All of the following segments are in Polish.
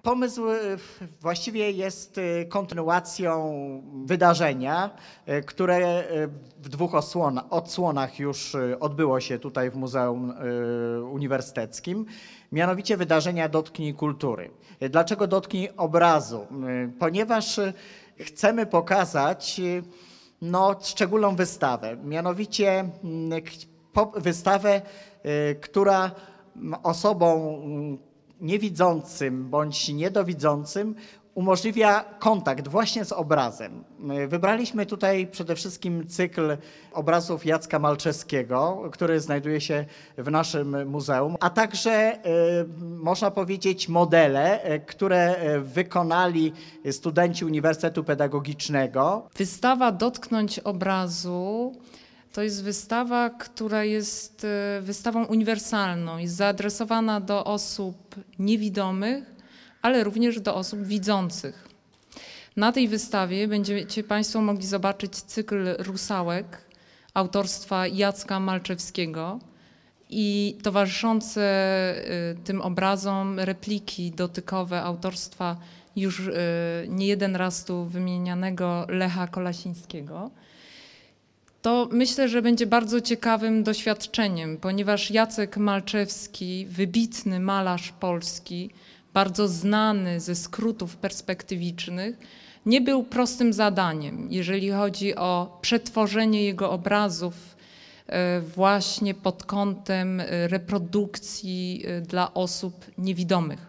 Pomysł właściwie jest kontynuacją wydarzenia, które w dwóch odsłonach już odbyło się tutaj w Muzeum Uniwersyteckim, mianowicie wydarzenia Dotknij Kultury. Dlaczego Dotknij Obrazu? Ponieważ chcemy pokazać szczególną wystawę, mianowicie wystawę, która osobom niewidzącym bądź niedowidzącym umożliwia kontakt właśnie z obrazem. Wybraliśmy tutaj przede wszystkim cykl obrazów Jacka Malczewskiego, który znajduje się w naszym muzeum, a także można powiedzieć modele, które wykonali studenci Uniwersytetu Pedagogicznego. Wystawa Dotknąć Obrazu to jest wystawa, która jest wystawą uniwersalną, jest zaadresowana do osób niewidomych, ale również do osób widzących. Na tej wystawie będziecie Państwo mogli zobaczyć cykl Rusałek autorstwa Jacka Malczewskiego i towarzyszące tym obrazom repliki dotykowe autorstwa już nie jeden raz tu wymienianego Lecha Kolasińskiego. To myślę, że będzie bardzo ciekawym doświadczeniem, ponieważ Jacek Malczewski, wybitny malarz polski, bardzo znany ze skrótów perspektywicznych, nie był prostym zadaniem, jeżeli chodzi o przetworzenie jego obrazów właśnie pod kątem reprodukcji dla osób niewidomych.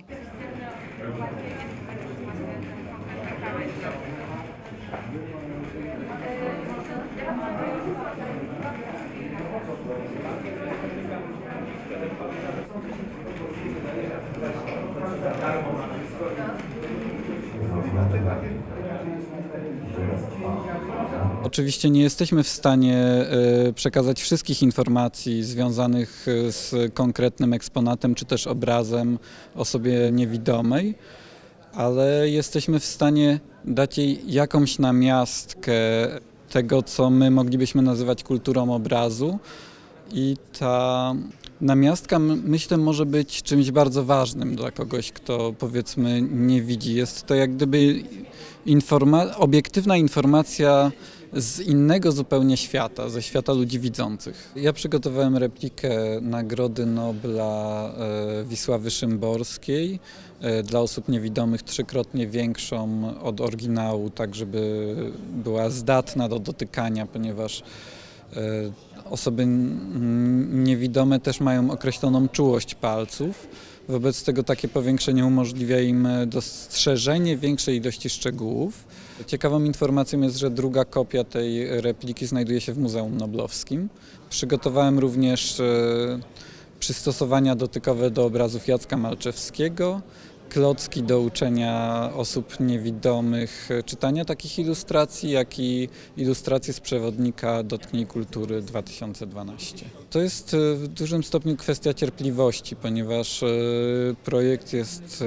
Oczywiście nie jesteśmy w stanie przekazać wszystkich informacji związanych z konkretnym eksponatem czy też obrazem osobie niewidomej, ale jesteśmy w stanie dać jej jakąś namiastkę tego, co my moglibyśmy nazywać kulturą obrazu. I ta namiastka, myślę, może być czymś bardzo ważnym dla kogoś, kto powiedzmy nie widzi. Jest to jak gdyby obiektywna informacja z innego zupełnie świata, ze świata ludzi widzących. Ja przygotowałem replikę Nagrody Nobla Wisławy Szymborskiej dla osób niewidomych, trzykrotnie większą od oryginału, tak żeby była zdatna do dotykania, ponieważ osoby niewidome też mają określoną czułość palców. Wobec tego takie powiększenie umożliwia im dostrzeżenie większej ilości szczegółów. Ciekawą informacją jest, że druga kopia tej repliki znajduje się w Muzeum Noblowskim. Przygotowałem również przystosowania dotykowe do obrazów Jacka Malczewskiego, klocki do uczenia osób niewidomych czytania takich ilustracji, jak i ilustracje z przewodnika Dotknij Kultury 2012. To jest w dużym stopniu kwestia cierpliwości, ponieważ projekt jest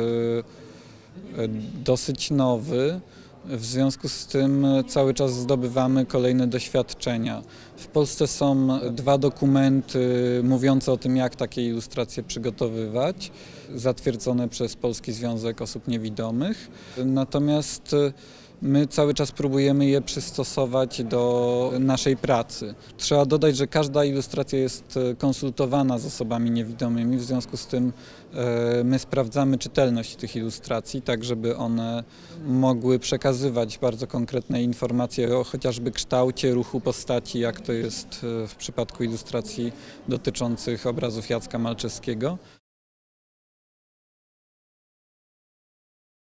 dosyć nowy. W związku z tym cały czas zdobywamy kolejne doświadczenia. W Polsce są 2 dokumenty mówiące o tym, jak takie ilustracje przygotowywać, zatwierdzone przez Polski Związek Osób Niewidomych. Natomiast my cały czas próbujemy je przystosować do naszej pracy. Trzeba dodać, że każda ilustracja jest konsultowana z osobami niewidomymi, w związku z tym my sprawdzamy czytelność tych ilustracji, tak żeby one mogły przekazywać bardzo konkretne informacje o chociażby kształcie, ruchu postaci, jak to jest w przypadku ilustracji dotyczących obrazów Jacka Malczewskiego.